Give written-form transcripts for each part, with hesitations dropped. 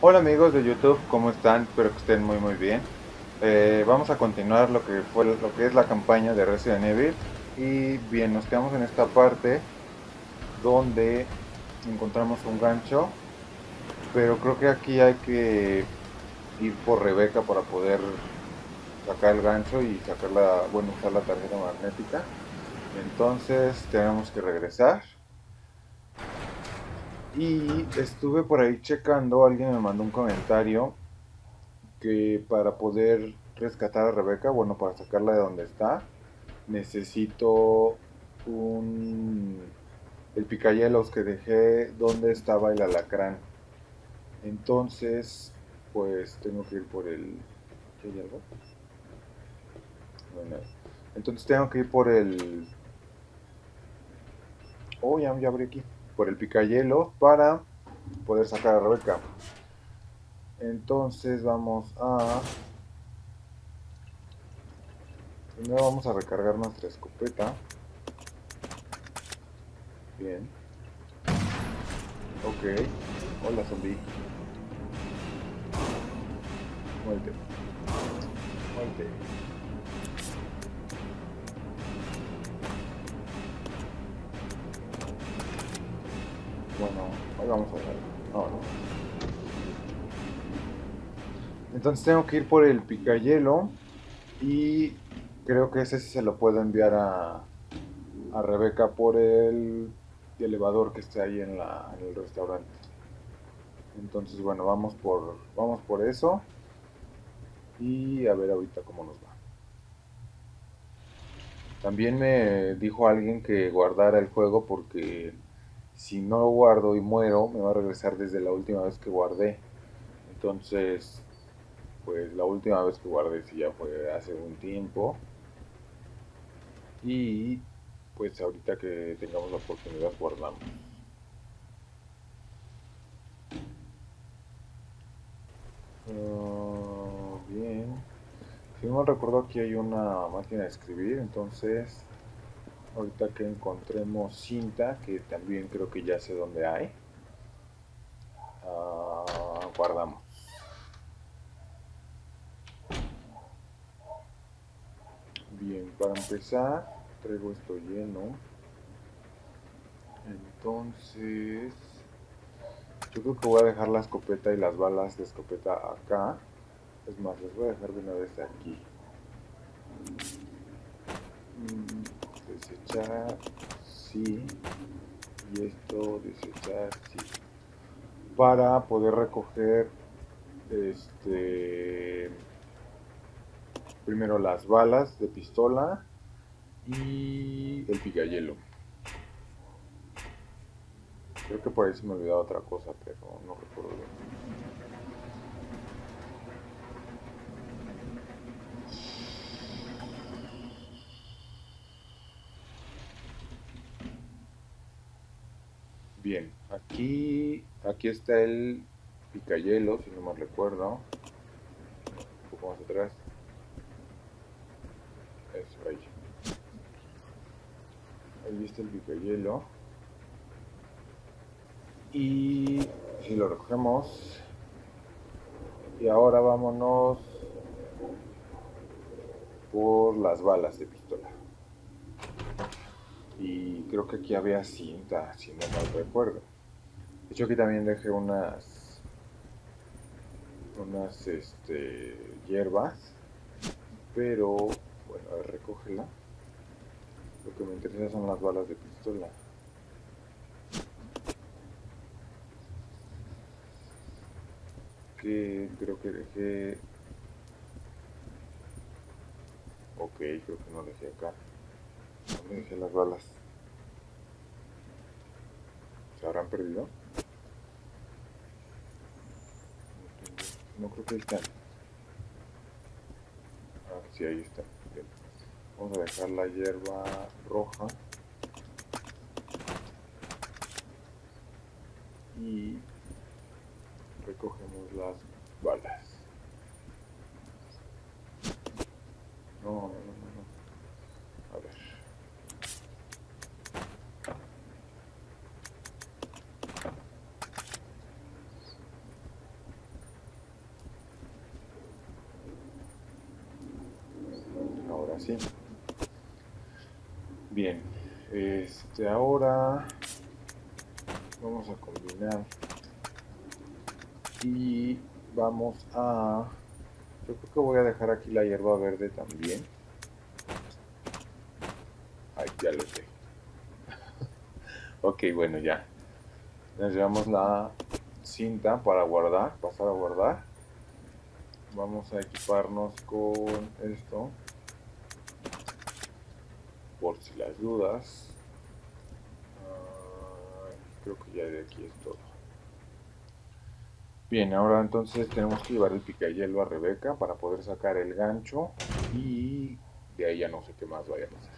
Hola amigos de YouTube, ¿cómo están? Espero que estén muy bien. Vamos a continuar lo que fue lo que es la campaña de Resident Evil. Y bien, nos quedamos en esta parte donde encontramos un gancho, pero creo que aquí hay que ir por Rebeca para poder sacar el gancho y sacar bueno, usar la tarjeta magnética. Entonces tenemos que regresar. Y estuve por ahí checando, alguien me mandó un comentario que para poder rescatar a Rebeca, bueno, para sacarla de donde está, necesito un el picayelos que dejé donde estaba el alacrán. Entonces, pues tengo que ir por el. ¿Qué hay algo? No hay nada. Entonces tengo que ir por el. Oh, ya abrí aquí. Por el picayelo para poder sacar a Rebeca. Entonces vamos a. Primero vamos a recargar nuestra escopeta. Bien. Ok. Hola, zombie. Muerte. Muerte. Bueno, ahí vamos a ver. No, no. Entonces tengo que ir por el picayelo y creo que ese sí se lo puedo enviar a Rebeca por el elevador que está ahí en el restaurante. Entonces, bueno, vamos por eso y a ver ahorita cómo nos va. También me dijo alguien que guardara el juego porque si no lo guardo y muero, me va a regresar desde la última vez que guardé. Entonces, pues la última vez que guardé sí ya fue hace un tiempo. Y pues ahorita que tengamos la oportunidad guardamos. Bien. Si no mal recuerdo aquí hay una máquina de escribir, entonces ahorita que encontremos cinta, que también creo que ya sé dónde hay, guardamos. Bien, para empezar, traigo esto lleno. Entonces, yo creo que voy a dejar la escopeta y las balas de escopeta acá. Es más, les voy a dejar de una vez aquí. Desechar, sí. Y esto, desechar, sí. Para poder recoger, este, primero las balas de pistola y el picayelo. Creo que por ahí se me olvidaba otra cosa, pero no recuerdo bien. Bien, aquí está el picayelo, si no me recuerdo. Un poco más atrás. Eso, ahí. Ahí está el picayelo. Y si lo recogemos. Y ahora vámonos por las balas de pistola. Y creo que aquí había cinta, si no mal recuerdo. De hecho, aquí también dejé unas hierbas. Pero, bueno, a ver, recógela. Lo que me interesa son las balas de pistola. Que creo que dejé. Ok, creo que no dejé acá. ¿Dónde dejé las balas? ¿Se habrán perdido? No creo que ahí están. Ah, sí, ahí está. Bien. Vamos a dejar la hierba roja. Y recogemos las balas. No, no, no, no. A ver. ahora sí. Bien, ahora vamos a combinar y vamos a... Yo creo que voy a dejar aquí la hierba verde también. Ay, ya lo sé. Ok, bueno, ya. Nos llevamos la cinta para guardar, pasar a guardar. Vamos a equiparnos con esto, por si las dudas. Creo que ya de aquí es todo. Bien, ahora entonces tenemos que llevar el picayelo a Rebeca para poder sacar el gancho y de ahí ya no sé qué más vaya a pasar.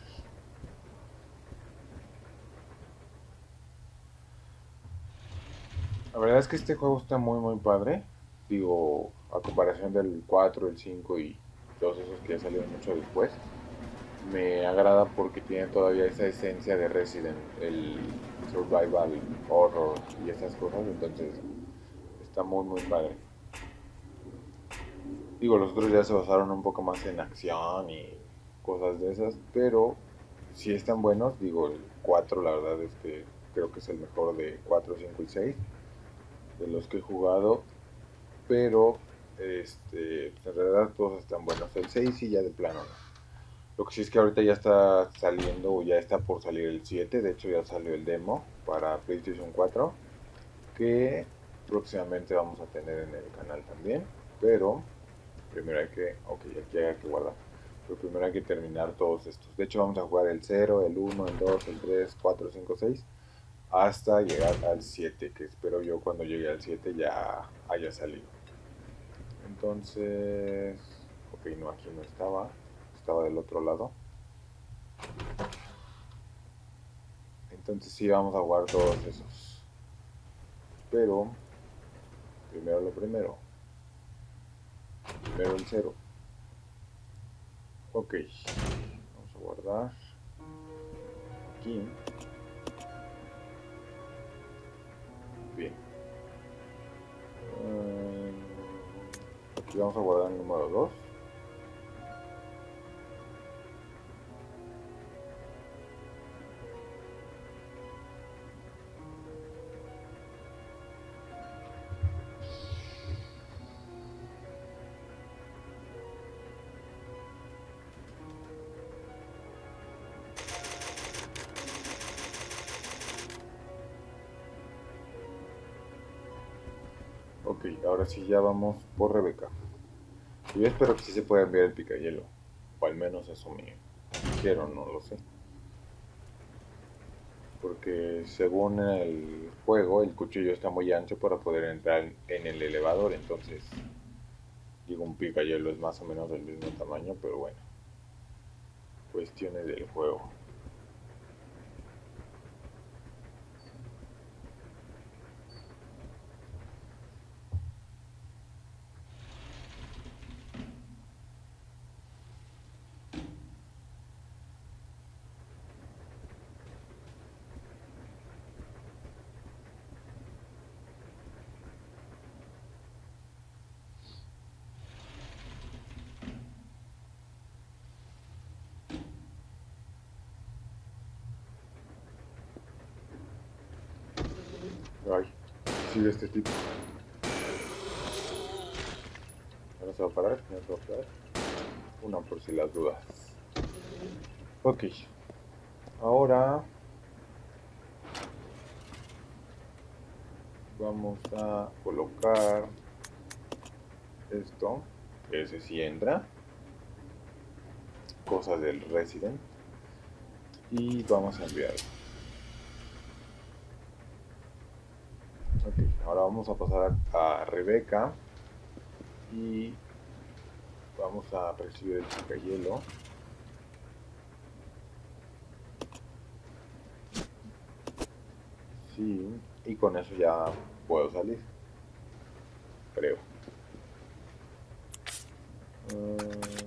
La verdad es que este juego está muy padre. Digo, a comparación del 4, el 5 y todos esos que ya salieron mucho después. Me agrada porque tiene todavía esa esencia de Resident, el survival horror y esas cosas, entonces está muy padre. Digo, los otros ya se basaron un poco más en acción y cosas de esas, pero si están buenos. Digo, el 4 la verdad es que creo que es el mejor de 4, 5 y 6 de los que he jugado, pero en realidad todos están buenos. El 6 sí ya de plano no. Lo que sí es que ahorita ya está saliendo o ya está por salir el 7, de hecho ya salió el demo para PlayStation 4, que próximamente vamos a tener en el canal también, pero primero hay que, ok, aquí hay que guardar, pero primero hay que terminar todos estos. De hecho vamos a jugar el 0, el 1, el 2, el 3, 4, 5, 6, hasta llegar al 7, que espero yo cuando llegue al 7 ya haya salido. Entonces, ok, no, aquí no estaba, estaba del otro lado. Entonces sí vamos a jugar todos esos. Pero, primero lo primero. Primero el 0. Ok. Vamos a guardar. Aquí. Bien. Aquí vamos a guardar el número 2. Ok, ahora sí ya vamos por Rebeca. Yo espero que sí se pueda enviar el picayelo. O al menos eso me dijeron, no lo sé. Porque según el juego, el cuchillo está muy ancho para poder entrar en el elevador. Entonces, digo, un picayelo es más o menos del mismo tamaño, pero bueno. Cuestiones del juego. Ay, sigue este tipo. ¿No se va a parar? ¿No se va a parar? Una por si las dudas. Ok. Ahora vamos a colocar esto. Ese sí entra. Cosas del Resident. Y vamos a enviarlo. Ok. Ahora vamos a pasar a Rebeca. Y vamos a recibir el picayelo. Sí. Y con eso ya puedo salir. Creo. Okay.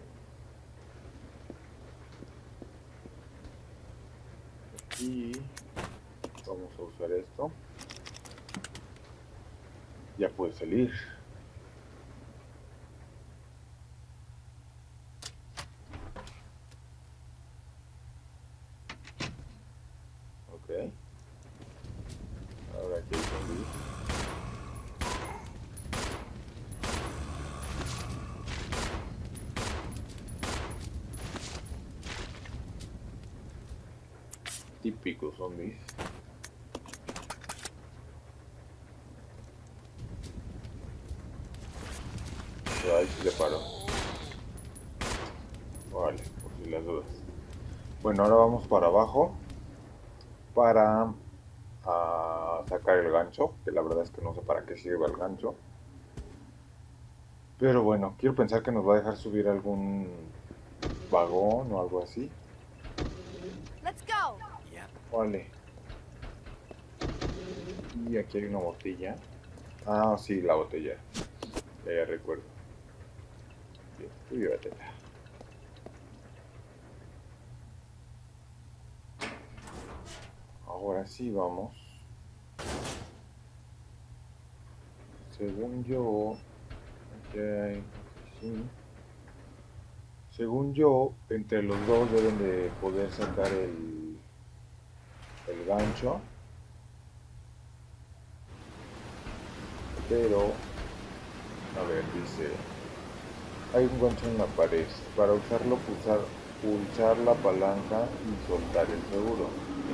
Y vamos a usar esto. Ya puede salir. Típicos zombies. Ahí sí le paró. Vale, por si las dudas. Bueno, ahora vamos para abajo para sacar el gancho, que la verdad es que no sé para qué sirve el gancho. Pero bueno, quiero pensar que nos va a dejar subir algún vagón o algo así. Let's go. Vale. Y aquí hay una botella. Ah, sí, la botella. Ya recuerdo. Bien, tú llévatela. Ahora sí vamos. Según yo, aquí hay, sí. Según yo, entre los dos deben de poder sacar el gancho. Pero, a ver, dice, hay un gancho en la pared. Para usarlo, pulsar la palanca y soltar el seguro.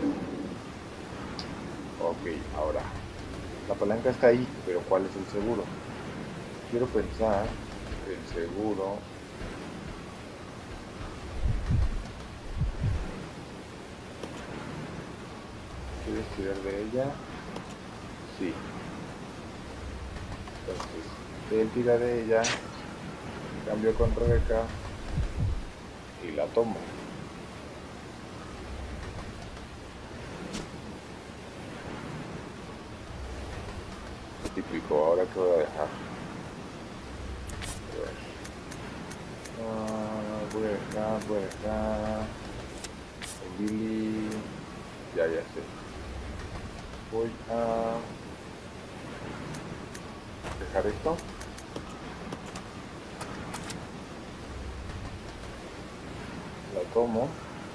Ok, ahora, la palanca está ahí, pero ¿cuál es el seguro? Quiero pensar que el seguro... ¿Quieres tirar de ella? Sí. Entonces, él tira de ella, cambio con Rebeca y la tomo. Típico, ahora que voy a dejar. A ver. Voy a dejar. El Billy. Ya sé. Voy a dejar esto. La tomo.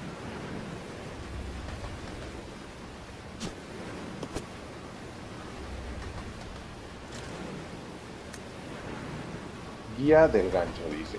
Guía del gancho, dice.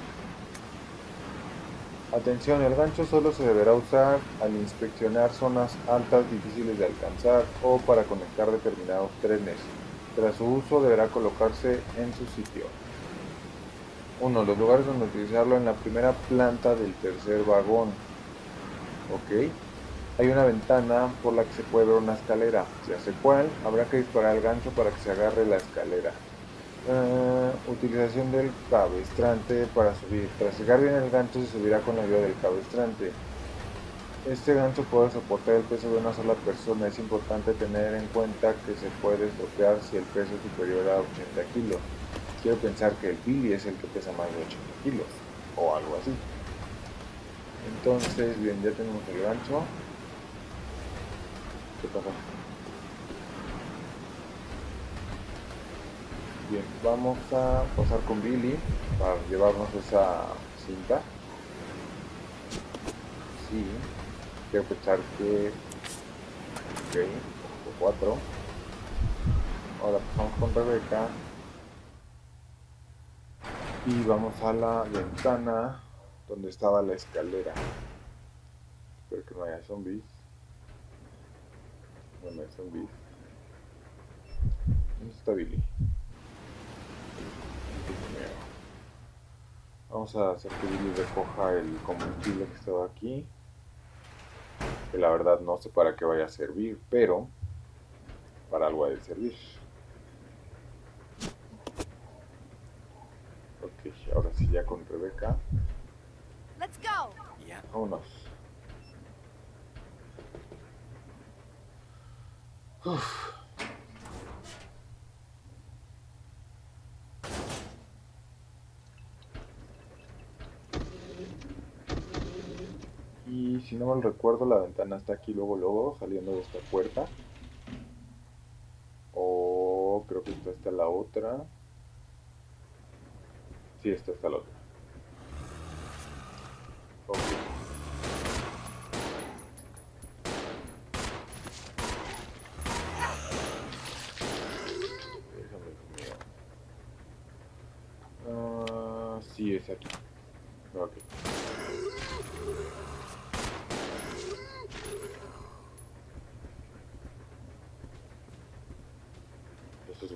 Atención, el gancho solo se deberá usar al inspeccionar zonas altas difíciles de alcanzar o para conectar determinados trenes. Tras su uso deberá colocarse en su sitio. 1. Los lugares donde utilizarlo en la primera planta del tercer vagón. Ok. Hay una ventana por la que se puede ver una escalera. Si hace cuál, habrá que disparar el gancho para que se agarre la escalera. Utilización del cabestrante para subir. Tras llegar bien el gancho se subirá con la ayuda del cabestrante. Este gancho puede soportar el peso de una sola persona. Es importante tener en cuenta que se puede estropear si el peso es superior a 80 kilos. Quiero pensar que el Billy es el que pesa más de 80 kilos o algo así. Entonces, bien, ya tenemos el gancho. ¿Qué pasa? Bien, vamos a pasar con Billy para llevarnos esa cinta. Sí, quiero pensar que... Ok, 4. Ahora pasamos con Rebeca y vamos a la ventana donde estaba la escalera. Espero que no haya zombies. No hay zombies. ¿Dónde está Billy? Vamos a hacer que Billy recoja el combustible que estaba aquí. Que la verdad no sé para qué vaya a servir, pero para algo ha de servir. Ok, ahora sí ya con Rebeca. Let's go. Vámonos. Uf. Y si no mal recuerdo, la ventana está aquí luego, saliendo de esta puerta. O creo que esta está la otra. Sí, esta está la otra. Ok. Déjame ver. Sí, es aquí. Ok.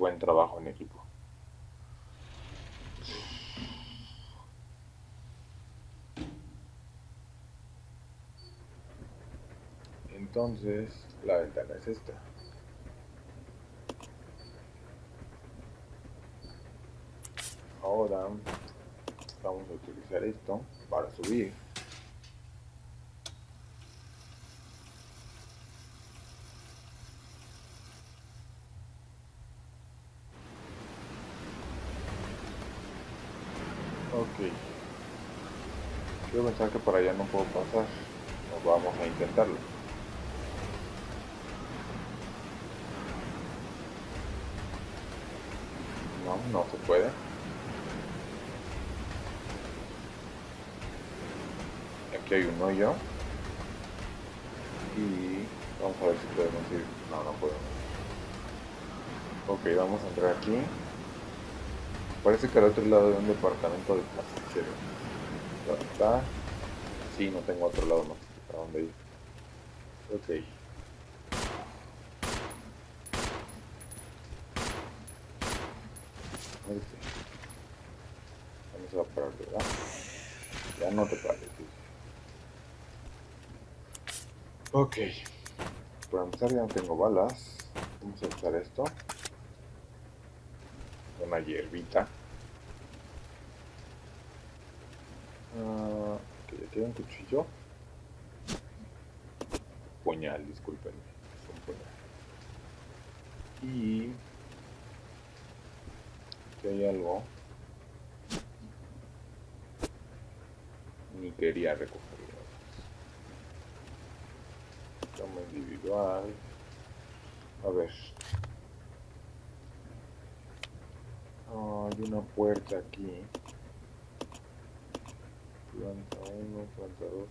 buen trabajo en equipo. Entonces, la ventana es esta. Ahora vamos a utilizar esto para subir. Ok. Quiero pensar que por allá no puedo pasar. Vamos a intentarlo. No, no se puede. Aquí hay un hoyo. Y vamos a ver si podemos ir. No, no podemos. Ok, vamos a entrar aquí. Parece que al otro lado de un departamento de pasajeros. ¿Dónde está? Sí, no tengo otro lado más para dónde ir. Ok. Este. Ya no se va a parar, ¿verdad? Ya no te pares. Sí. Ok. Para empezar ya no tengo balas. Vamos a usar esto. Una hierbita. Ok, aquí hay un cuchillo. Puñal, discúlpenme. Es un puñal. Y aquí hay algo. Ni quería recogerlo. Cama individual. A ver. Hay una puerta aquí. Planta 1, planta 2.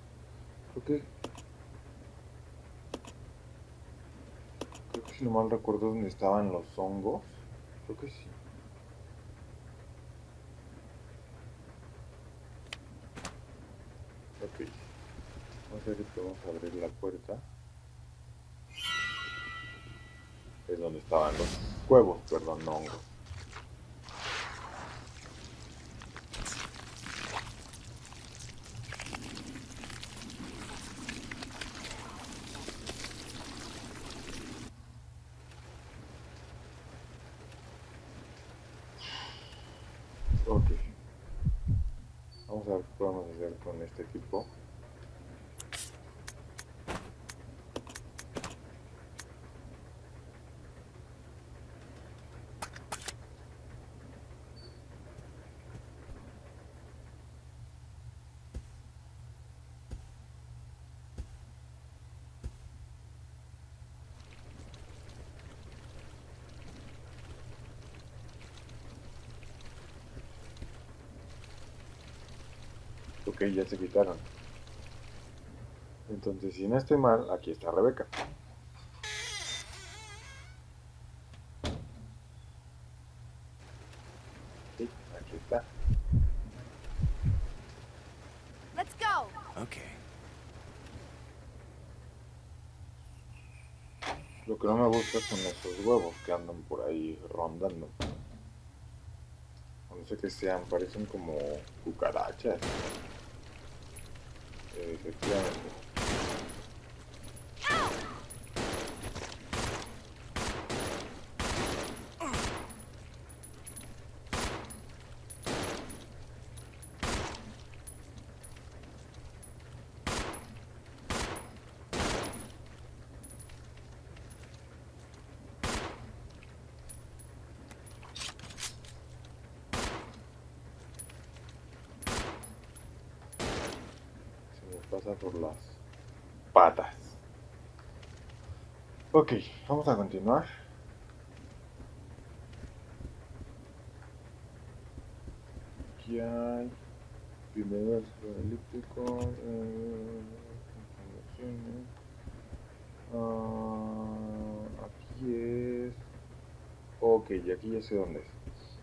Creo que si no mal recuerdo es donde estaban los hongos. Creo que sí. Ok. Vamos a ver si podemos abrir la puerta. Es donde estaban los huevos, perdón, no hongos. Ok. Vamos a ver qué podemos hacer con este equipo. Ok, ya se quitaron. Entonces, si no estoy mal, aquí está Rebeca. Sí, aquí está. Let's go. Okay. Lo que no me gusta son esos huevos que andan por ahí rondando. No sé qué sean, parecen como cucarachas. Efectivamente. Se me pasa por las patas. Ok, vamos a continuar. Aquí hay primeros eléctricos, informaciones. Aquí es. Ok, y aquí ya sé dónde es.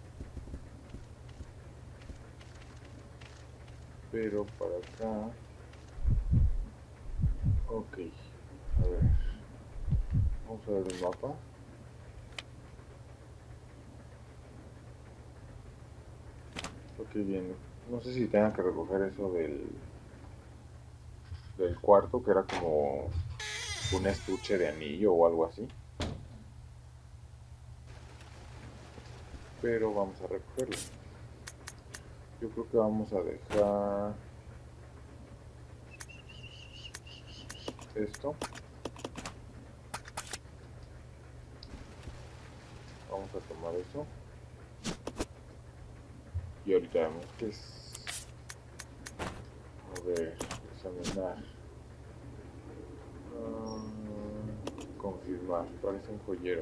Pero para acá. Ok, a ver. Vamos a ver el mapa. qué bien. No sé si tengan que recoger eso del cuarto, que era como un estuche de anillo o algo así. Pero vamos a recogerlo. Yo creo que vamos a dejar esto. Vamos a tomar eso. Y ahorita vemos que es... A ver, examinar. Confirmar. Parece un joyero.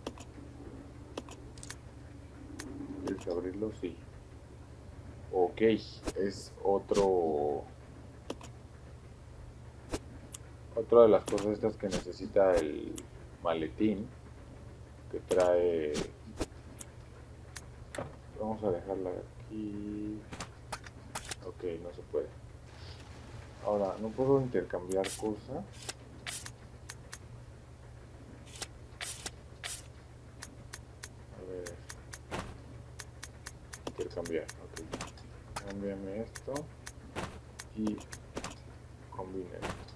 ¿Quieres abrirlo? Sí. Ok, es otra de las cosas estas que necesita el maletín que trae. Vamos a dejarla aquí. Ok, no se puede. Ahora, no puedo intercambiar cosas. A ver, intercambiar. Ok, cámbiame esto y combine esto.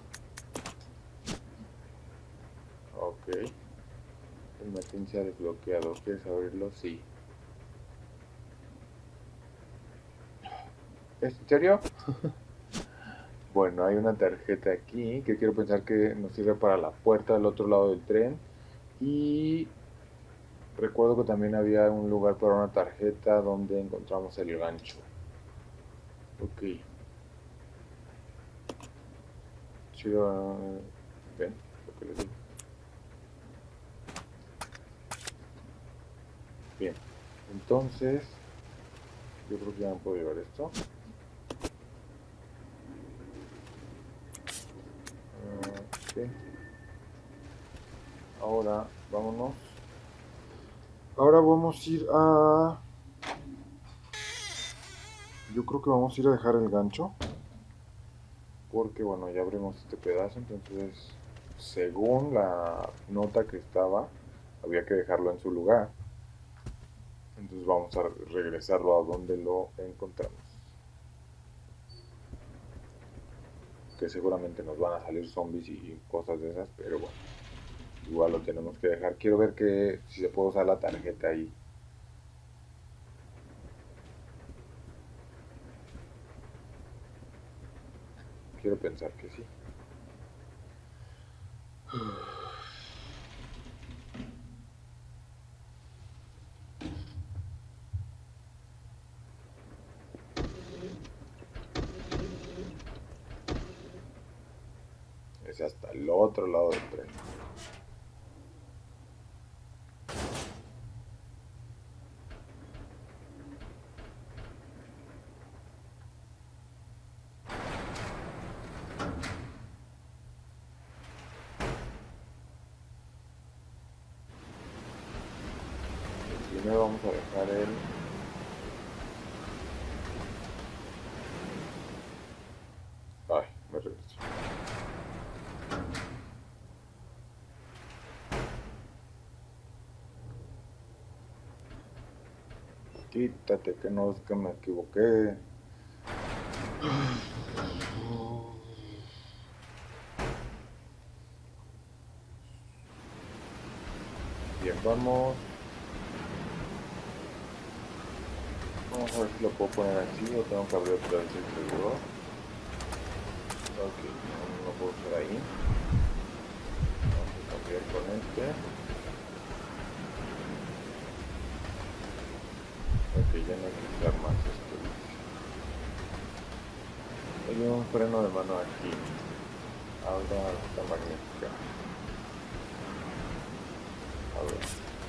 Ok, el maletín se ha desbloqueado. ¿Quieres abrirlo? Sí. ¿Es en serio? Bueno, hay una tarjeta aquí que quiero pensar que nos sirve para la puerta del otro lado del tren. Y recuerdo que también había un lugar para una tarjeta donde encontramos el gancho. Ok. Chido. Ven, lo que les digo. Bien. Entonces, yo creo que ya me puedo llevar esto. Ok. Ahora, vámonos. Ahora vamos a ir a... Yo creo que vamos a ir a dejar el gancho. Porque, bueno, ya abrimos este pedazo. Entonces, según la nota que estaba, había que dejarlo en su lugar. Entonces vamos a regresarlo a donde lo encontramos. Que seguramente nos van a salir zombies y cosas de esas, pero bueno, igual lo tenemos que dejar. Quiero ver que si se puede usar la tarjeta ahí. Quiero pensar que sí. Es hasta el otro lado del tren. Primero vamos a dejar el... Ay, me regreso. Quítate, que no es que me equivoqué. Bien, vamos. Vamos a ver si lo puedo poner así o tengo que abrir otra vez el seguro. Ok, no puedo hacer ahí. Vamos a cambiar con este. Ok, ya no hay que usar más esto. Hay un freno de mano aquí. Ahora está magnética. A ver.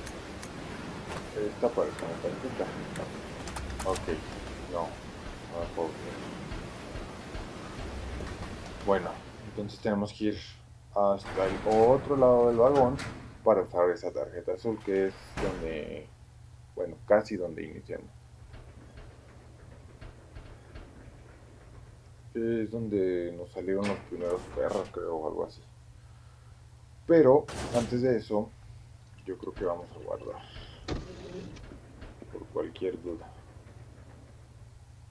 Esta parece una tarjeta. Ok, no. No la puedo ver. Bueno, entonces tenemos que ir hasta el otro lado del vagón para usar esa tarjeta azul que es donde, bueno, casi donde iniciamos. Es donde nos salieron los primeros perros, creo, o algo así. Pero antes de eso, yo creo que vamos a guardar por cualquier duda.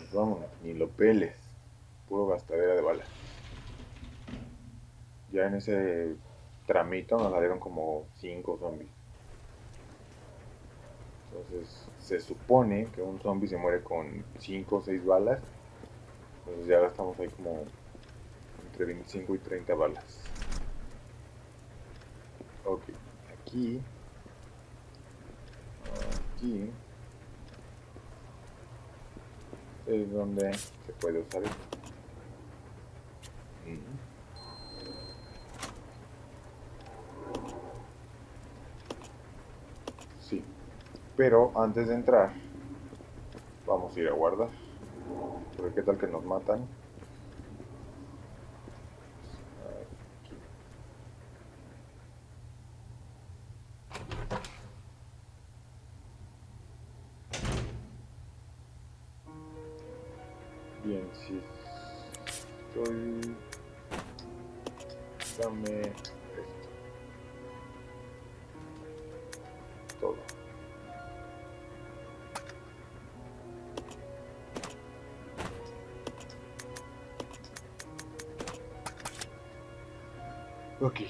vámonos, ni lo peles. Puro gastadera de balas. Ya en ese tramito nos salieron como 5 zombies. Entonces se supone que un zombie se muere con 5 o 6 balas. Entonces ya gastamos ahí como entre 25 y 30 balas. Ok, aquí. Aquí es donde se puede usar esto. Sí, pero antes de entrar vamos a ir a guardar. Porque qué tal que nos matan. Aquí. Bien, si estoy... Dame esto. Todo. Ok.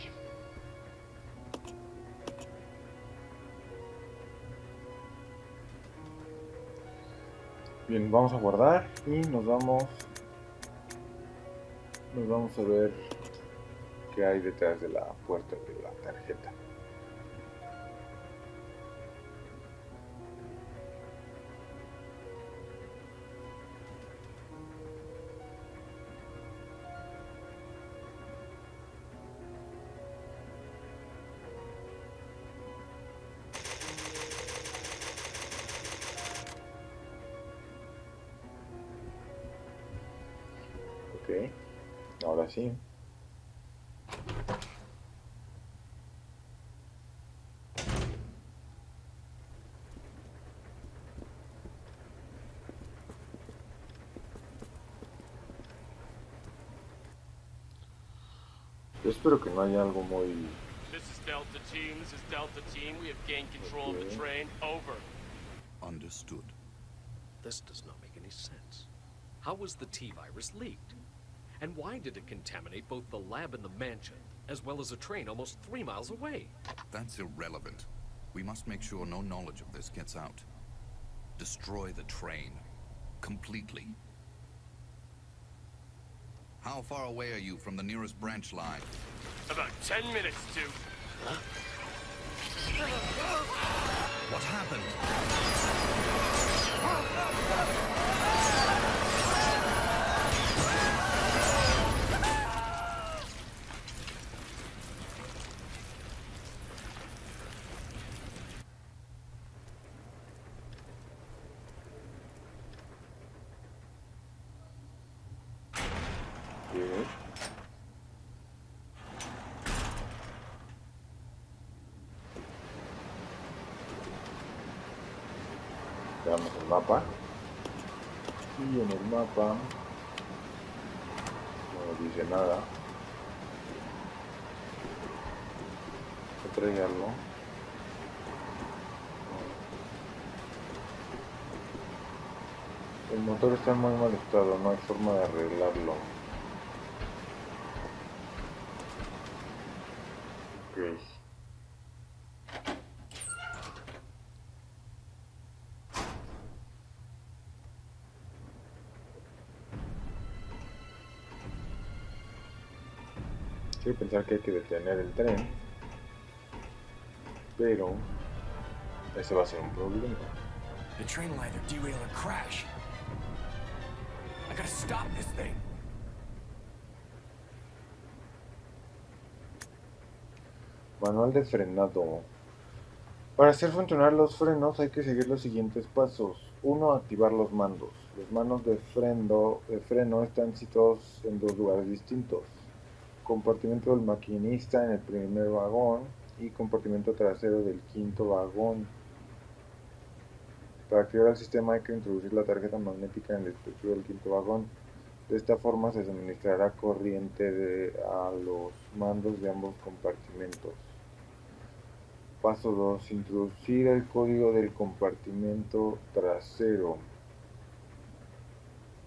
Bien, vamos a guardar y nos vamos a ver qué hay detrás de la puerta de la tarjeta. Ok, ahora sí. Yo espero que no haya algo muy... This is Delta Team. This is Delta Team. We have gained control of the train. Over. Understood. This does not make any sense. How was the T-virus leaked? And why did it contaminate both the lab and the mansion, as well as a train almost 3 miles away? That's irrelevant. We must make sure no knowledge of this gets out. Destroy the train. Completely. How far away are you from the nearest branch line? About 10 minutes to... What happened? Bien. Veamos el mapa. Y en el mapa no nos dice nada. ¿Se trae algo? El motor está en muy mal estado, no hay forma de arreglarlo. Ok. Quiero pensar que hay que detener el tren, pero ese va a ser un problema. The train will either derail or crash. I gotta stop this thing. Manual de frenado. Para hacer funcionar los frenos hay que seguir los siguientes pasos. 1. Activar los mandos. Los mandos de freno están situados en 2 lugares distintos. Compartimento del maquinista en el primer vagón y compartimento trasero del quinto vagón. Para activar el sistema hay que introducir la tarjeta magnética en el dispositivo del quinto vagón. De esta forma se suministrará corriente a los mandos de ambos compartimentos. Paso 2. Introducir el código del compartimento trasero.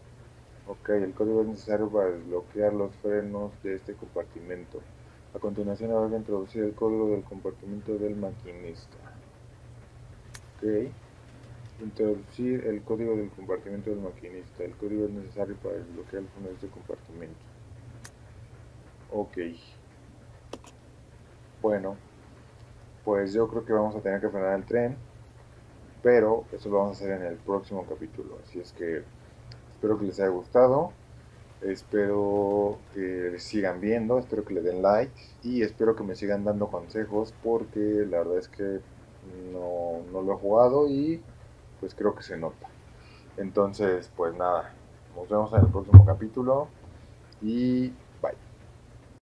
Ok, el código es necesario para desbloquear los frenos de este compartimento. A continuación habrá que introducir el código del compartimento del maquinista. Ok. Introducir el código del compartimento del maquinista. El código es necesario para desbloquear el freno de este compartimento. Ok. Bueno, pues yo creo que vamos a tener que frenar el tren, pero eso lo vamos a hacer en el próximo capítulo. Así es que espero que les haya gustado. Espero que sigan viendo, espero que le den like y espero que me sigan dando consejos porque la verdad es que no lo he jugado y pues creo que se nota. Entonces, pues nada, nos vemos en el próximo capítulo y